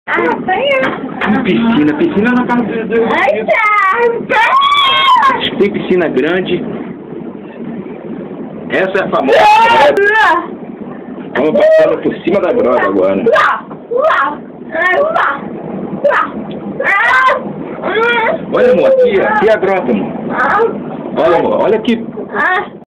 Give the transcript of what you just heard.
Piscina na casa do... Tem piscina grande. Essa é a famosa. Vamos passando por cima da grota agora. Olha, amor, aqui é a grota, amor. Olha, amor, olha aqui.